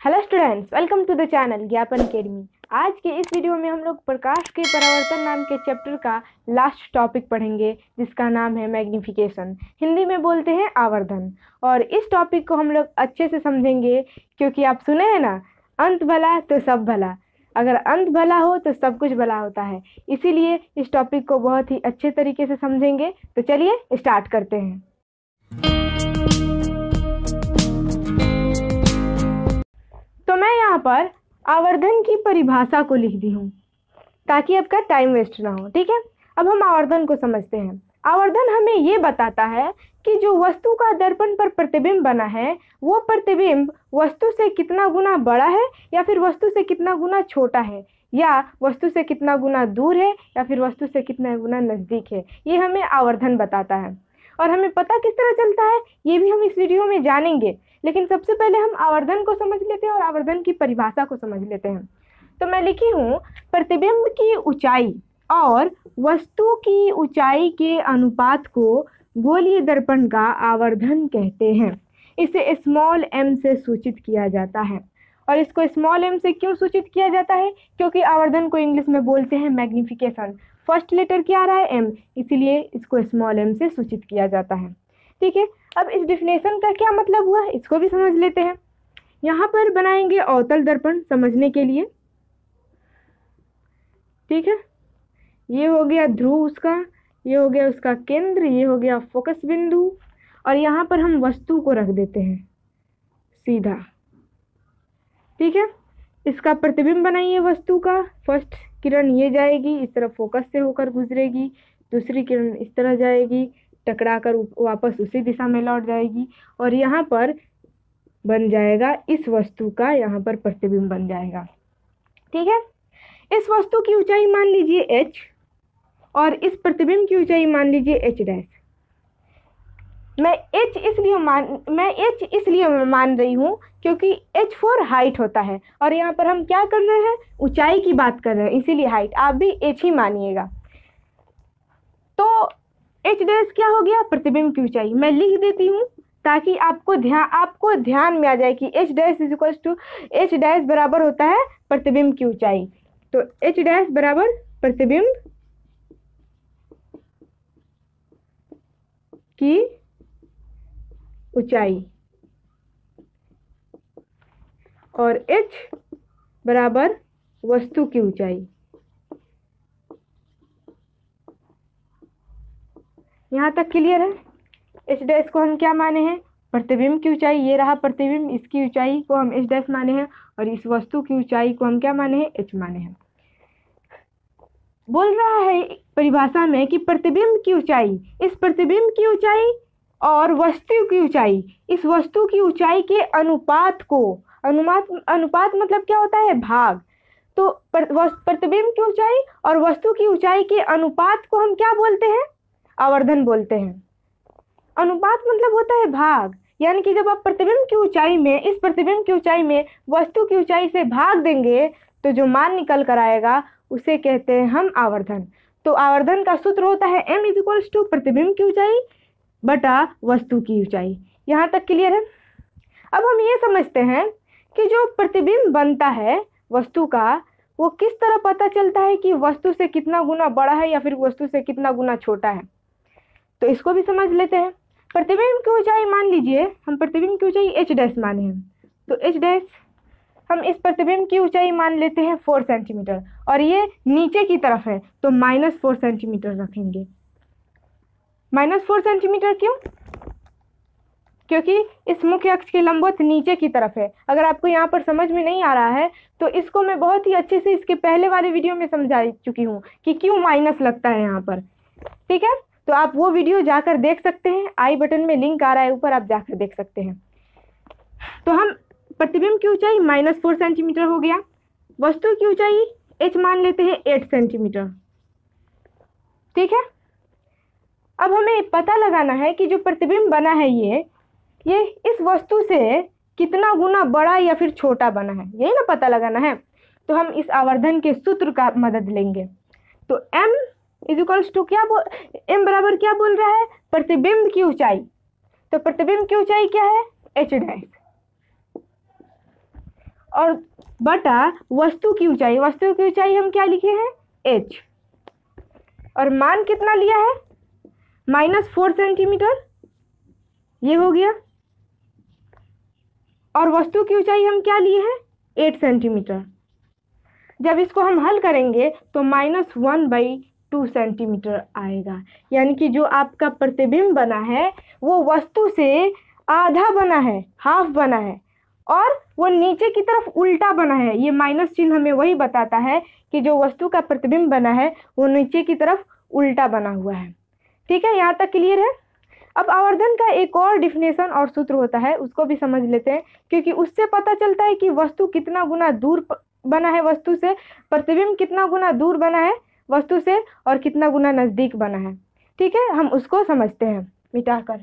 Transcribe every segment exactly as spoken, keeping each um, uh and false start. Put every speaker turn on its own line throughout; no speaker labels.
Hello students, welcome to the channel Gyapan academy. आज के इस वीडियो में हम लोग प्रकाश के परावर्तन नाम के चैप्टर का लास्ट टॉपिक पढ़ेंगे, जिसका नाम है मैग्निफिकेशन। हिंदी में बोलते हैं आवर्धन। और इस टॉपिक को हम लोग अच्छे से समझेंगे, क्योंकि आप सुने हैं ना, अंत भला तो सब भला। अगर अंत भला हो तो सब कुछ भला होता है। इसीलिए इस टॉपिक को बहुत ही अच्छे तरीके से समझेंगे। तो चलिए स्टार्ट करते हैं। तो मैं यहाँ पर आवर्धन की परिभाषा को लिख दी हूँ ताकि आपका टाइम वेस्ट ना हो। ठीक है, अब हम आवर्धन को समझते हैं। आवर्धन हमें ये बताता है कि जो वस्तु का दर्पण पर प्रतिबिंब बना है, वो प्रतिबिंब वस्तु से कितना गुना बड़ा है या फिर वस्तु से कितना गुना छोटा है, या वस्तु से कितना गुना दूर है या फिर वस्तु से कितना गुना नज़दीक है। ये हमें आवर्धन बताता है। और हमें पता किस तरह चलता है, ये भी हम इस वीडियो में जानेंगे। लेकिन सबसे पहले हम आवर्धन को समझ लेते हैं और आवर्धन की परिभाषा को समझ लेते हैं। तो मैं लिखी हूँ, प्रतिबिंब की ऊंचाई और वस्तु की ऊंचाई के अनुपात को गोलीय दर्पण का आवर्धन कहते हैं। इसे स्मॉल एम से सूचित किया जाता है। और इसको स्मॉल एम से क्यों सूचित किया जाता है? क्योंकि आवर्धन को इंग्लिश में बोलते हैं मैग्निफिकेशन। फर्स्ट लेटर क्या आ रहा है? एम, इसीलिए इसको स्मॉल एम से सूचित किया जाता है। ठीक है, अब इस डिफिनेशन का क्या मतलब हुआ, इसको भी समझ लेते हैं। यहाँ पर बनाएंगे अवतल दर्पण समझने के लिए। ठीक है, ये हो गया ध्रुव उसका, ये हो गया उसका केंद्र, ये हो गया फोकस बिंदु, और यहाँ पर हम वस्तु को रख देते हैं सीधा। ठीक है, इसका प्रतिबिंब बनाइए वस्तु का। फर्स्ट किरण ये जाएगी, इस तरह फोकस से होकर गुजरेगी, दूसरी किरण इस तरह जाएगी, टकरा कर वापस उसी दिशा में लौट जाएगी, और यहाँ पर बन जाएगा इस वस्तु का, यहाँ पर प्रतिबिंब बन जाएगा। ठीक है, इस वस्तु की ऊंचाई मान लीजिए h और इस प्रतिबिंब की ऊंचाई मान लीजिए h डैश। मैं h इसलिए मान मैं h इसलिए मान रही हूँ क्योंकि h फॉर हाइट होता है, और यहाँ पर हम क्या कर रहे हैं, ऊंचाई की बात कर रहे हैं, इसीलिए हाइट। आप भी h ही मानिएगा। तो h डैश क्या हो गया? प्रतिबिंब की ऊंचाई। मैं लिख देती हूँ ताकि आपको ध्यान आपको ध्यान में आ जाए कि h dash is equal to h dash बराबर होता है प्रतिबिंब की ऊंचाई। तो h डैश बराबर प्रतिबिंब की ऊंचाई और h बराबर वस्तु की ऊंचाई। यहाँ तक क्लियर है? h डैश को हम क्या माने हैं? प्रतिबिंब की ऊंचाई। ये रहा प्रतिबिंब, इसकी ऊंचाई को हम h डैश माने हैं, और इस वस्तु की ऊंचाई को हम क्या माने हैं? h माने हैं। बोल रहा है परिभाषा में कि प्रतिबिंब की ऊंचाई, इस प्रतिबिंब की ऊंचाई और वस्तु की ऊंचाई, इस वस्तु की ऊंचाई के अनुपात को, अनुपात अनुपात मतलब क्या होता है? भाग। तो प्रतिबिंब की ऊंचाई और वस्तु की ऊंचाई के अनुपात को हम क्या बोलते हैं? आवर्धन बोलते हैं। अनुपात मतलब होता है भाग, यानी कि जब आप प्रतिबिंब की ऊंचाई में, इस प्रतिबिंब की ऊंचाई में वस्तु की ऊंचाई से भाग देंगे तो जो मान निकल कर आएगा उसे कहते हैं हम आवर्धन। तो आवर्धन का सूत्र होता है m इज इक्वल्स टू प्रतिबिंब की ऊंचाई बटा वस्तु की ऊंचाई। यहाँ तक क्लियर है? अब हम ये समझते हैं कि जो प्रतिबिंब बनता है वस्तु का, वो किस तरह पता चलता है कि वस्तु से कितना गुना बड़ा है या फिर वस्तु से कितना गुना छोटा है। तो इसको भी समझ लेते हैं। प्रतिबिंब की ऊंचाई मान लीजिए, हम प्रतिबिंब की ऊंचाई h डैश माने हैं, तो h डैश हम इस प्रतिबिंब की ऊंचाई मान लेते हैं फोर सेंटीमीटर, और ये नीचे की तरफ है तो माइनस फोर सेंटीमीटर रखेंगे। माइनस फोर सेंटीमीटर क्यों? क्योंकि इस मुख्य अक्ष के लंबवत नीचे की तरफ है। अगर आपको यहाँ पर समझ में नहीं आ रहा है तो इसको मैं बहुत ही अच्छे से इसके पहले वाले वीडियो में समझा चुकी हूँ कि क्यों माइनस लगता है यहाँ पर। ठीक है, तो आप वो वीडियो जाकर देख सकते हैं, आई बटन में लिंक आ रहा है ऊपर, आप जाकर देख सकते हैं। तो हम प्रतिबिंब की ऊंचाई माइनस फोर सेंटीमीटर हो गया, वस्तु की ऊंचाई h मान लेते हैं एट सेंटीमीटर। ठीक है, अब हमें पता लगाना है कि जो प्रतिबिंब बना है ये ये इस वस्तु से कितना गुना बड़ा या फिर छोटा बना है, यही ना पता लगाना है। तो हम इस आवर्धन के सूत्र का मदद लेंगे। तो m इज इक्वल्स टू क्या बोल m बराबर क्या बोल रहा है? प्रतिबिंब की ऊंचाई। तो प्रतिबिंब की ऊंचाई क्या है? h dash. और बटा वस्तु की ऊंचाई, वस्तु की ऊंचाई हम क्या लिखे हैं h, और मान कितना लिया है माइनस फोर सेंटीमीटर, ये हो गया, और वस्तु की ऊंचाई हम क्या लिए हैं एट सेंटीमीटर। जब इसको हम हल करेंगे तो minus one by two centimetre आएगा, यानी कि जो आपका प्रतिबिंब बना है वो वस्तु से आधा बना है, हाफ बना है, और वो नीचे की तरफ उल्टा बना है। ये माइनस चिन्ह हमें वही बताता है कि जो वस्तु का प्रतिबिंब बना है वो नीचे की तरफ उल्टा बना हुआ है। ठीक है, यहाँ तक क्लियर है। अब आवर्धन का एक और डिफिनेशन और सूत्र होता है, उसको भी समझ लेते हैं, क्योंकि उससे पता चलता है कि वस्तु कितना गुना दूर बना है वस्तु से, प्रतिबिंब कितना गुना दूर बना है वस्तु से, और कितना गुना नजदीक बना है। ठीक है, हम उसको समझते हैं मिटाकर।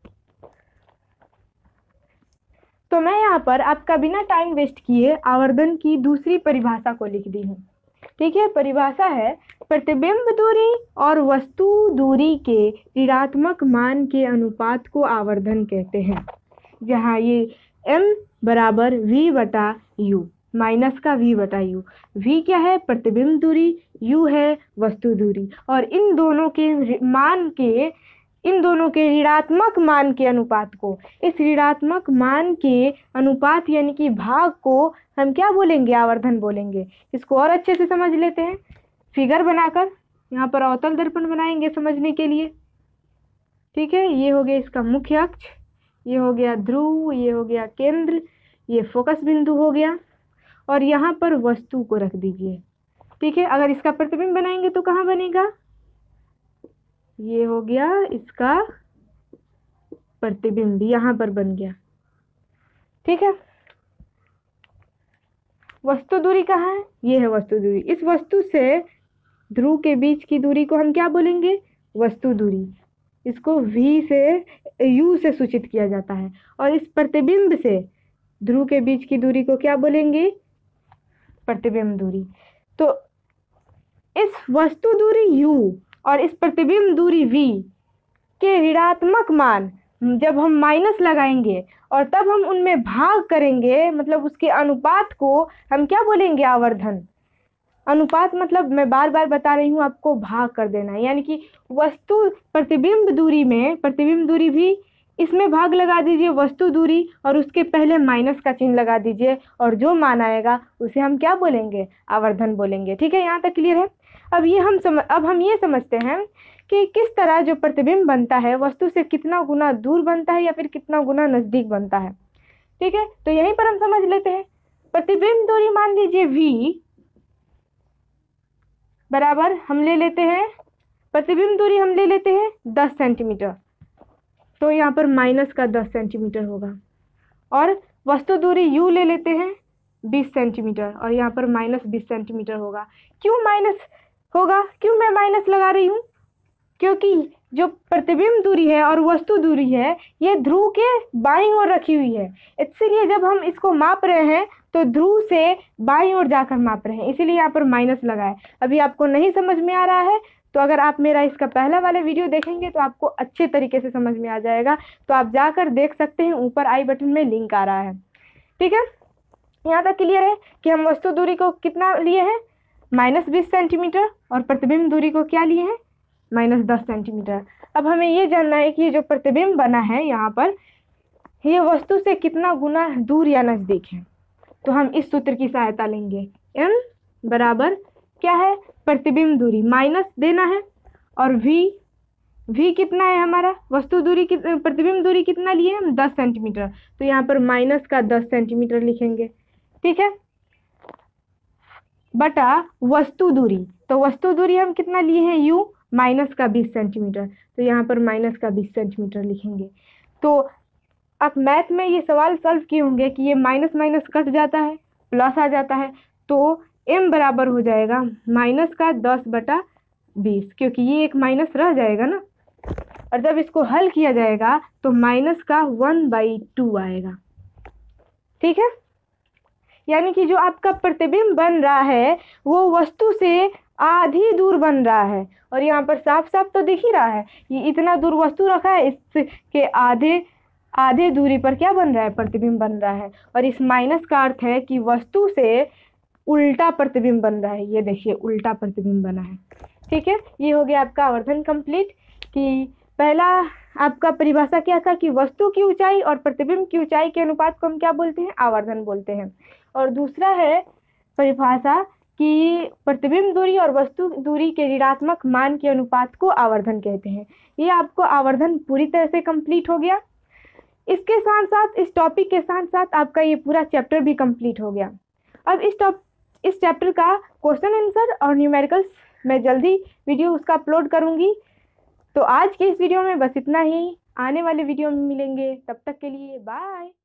तो मैं यहाँ पर आपका बिना टाइम वेस्ट किए आवर्धन की दूसरी परिभाषा को लिख दी हूँ। ठीक है, परिभाषा है प्रतिबिंब दूरी और वस्तु दूरी के ऋणात्मक मान के अनुपात को आवर्धन कहते हैं, जहाँ ये m बराबर v बटा यू, माइनस का v बटा यू। v क्या है प्रतिबिंब दूरी, u है वस्तु दूरी, और इन दोनों के मान के इन दोनों के ऋणात्मक मान के अनुपात को, इस ऋणात्मक मान के अनुपात यानी कि भाग को हम क्या बोलेंगे आवर्धन बोलेंगे। इसको और अच्छे से समझ लेते हैं फिगर बनाकर। यहाँ पर अवतल दर्पण बनाएंगे समझने के लिए। ठीक है, ये हो गया इसका मुख्य अक्ष, ये हो गया ध्रुव, ये हो गया केंद्र, ये फोकस बिंदु हो गया, और यहाँ पर वस्तु को रख दीजिए। ठीक है, अगर इसका प्रतिबिंब बनाएंगे तो कहाँ बनेगा, ये हो गया इसका प्रतिबिंब, यहाँ पर बन गया। ठीक है, वस्तु दूरी कहाँ है, ये है वस्तु दूरी। इस वस्तु से ध्रुव के बीच की दूरी को हम क्या बोलेंगे वस्तु दूरी, इसको v से u से सूचित किया जाता है, और इस प्रतिबिंब से ध्रुव के बीच की दूरी को क्या बोलेंगे प्रतिबिंब दूरी। तो इस वस्तु दूरी u और इस प्रतिबिंब दूरी v के ऋणात्मक मान जब हम माइनस लगाएंगे और तब हम उनमें भाग करेंगे, मतलब उसके अनुपात को हम क्या बोलेंगे आवर्धन। अनुपात मतलब मैं बार बार बता रही हूँ आपको, भाग कर देना, यानी कि वस्तु प्रतिबिंब दूरी में प्रतिबिंब दूरी भी इसमें भाग लगा दीजिए वस्तु दूरी, और उसके पहले माइनस का चिन्ह लगा दीजिए, और जो मान आएगा उसे हम क्या बोलेंगे आवर्धन बोलेंगे। ठीक है, यहाँ तक क्लियर है। अब ये हम समझ अब हम ये समझते हैं कि किस तरह जो प्रतिबिंब बनता है वस्तु से कितना गुना दूर बनता है या फिर कितना गुना नजदीक बनता है। ठीक है, तो यहीं पर हम समझ लेते हैं। प्रतिबिंब दूरी मान लीजिए v बराबर हम ले लेते हैं, प्रतिबिंब दूरी हम ले लेते हैं दस सेंटीमीटर, तो यहाँ पर माइनस का दस सेंटीमीटर होगा, और वस्तु दूरी u ले लेते हैं बीस सेंटीमीटर, और यहाँ पर माइनस बीस सेंटीमीटर होगा। क्यों माइनस होगा, क्यों मैं माइनस लगा रही हूँ, क्योंकि जो प्रतिबिंब दूरी है और वस्तु दूरी है ये ध्रुव के बाईं ओर रखी हुई है, इसीलिए जब हम इसको माप रहे हैं तो ध्रुव से बाईं ओर जाकर माप रहे हैं, इसीलिए यहाँ पर माइनस लगाए। अभी आपको नहीं समझ में आ रहा है तो अगर आप मेरा इसका पहला वाला वीडियो देखेंगे तो आपको अच्छे तरीके से समझ में आ जाएगा, तो आप जाकर देख सकते हैं, ऊपर आई बटन में लिंक आ रहा है। ठीक है, यहाँ तक क्लियर है कि हम वस्तु दूरी को कितना लिए हैं माइनस बीस सेंटीमीटर, और प्रतिबिंब दूरी को क्या लिए हैं माइनस दस सेंटीमीटर। अब हमें ये जानना है कि ये जो प्रतिबिंब बना है यहाँ पर ये वस्तु से कितना गुना दूर या नज़दीक है, तो हम इस सूत्र की सहायता लेंगे। m बराबर क्या है प्रतिबिंब दूरी माइनस देना है, और v v कितना है हमारा वस्तु दूरी की प्रतिबिंब दूरी कितना लिए हम दस सेंटीमीटर, तो यहाँ पर माइनस का दस सेंटीमीटर लिखेंगे। ठीक है, बटा वस्तु दूरी, तो वस्तु दूरी हम कितना लिए हैं u माइनस का बीस सेंटीमीटर, तो यहाँ पर माइनस का बीस सेंटीमीटर लिखेंगे। तो आप मैथ में ये सवाल सॉल्व किए होंगे कि ये माइनस माइनस कट जाता है प्लस आ जाता है, तो m बराबर हो जाएगा माइनस का दस बटा बीस, क्योंकि ये एक माइनस रह जाएगा ना, और जब इसको हल किया जाएगा तो माइनस का वन बाई टू आएगा। ठीक है, यानी कि जो आपका प्रतिबिंब बन रहा है वो वस्तु से आधी दूर बन रहा है, और यहाँ पर साफ साफ तो दिख ही रहा है ये इतना दूर वस्तु रखा है, इसके आधे आधे दूरी पर क्या बन रहा है, प्रतिबिंब बन रहा है। और इस माइनस का अर्थ है कि वस्तु से उल्टा प्रतिबिंब बन रहा है। ये देखिए उल्टा प्रतिबिंब बना है। ठीक है, ये हो गया आपका आवर्धन कंप्लीट। कि पहला आपका परिभाषा क्या था कि वस्तु की ऊंचाई और प्रतिबिंब की ऊंचाई के अनुपात को हम क्या बोलते हैं, आवर्धन बोलते हैं। और दूसरा है परिभाषा कि प्रतिबिंब दूरी और वस्तु दूरी के ऋणात्मक मान के अनुपात को आवर्धन कहते हैं। ये आपको आवर्धन पूरी तरह से कंप्लीट हो गया। इसके साथ साथ इस टॉपिक के साथ साथ आपका ये पूरा चैप्टर भी कंप्लीट हो गया। अब इस टॉप इस चैप्टर का क्वेश्चन आंसर और न्यूमेरिकल्स मैं जल्दी वीडियो उसका अपलोड करूंगी। तो आज के इस वीडियो में बस इतना ही। आने वाले वीडियो में मिलेंगे, तब तक के लिए बाय।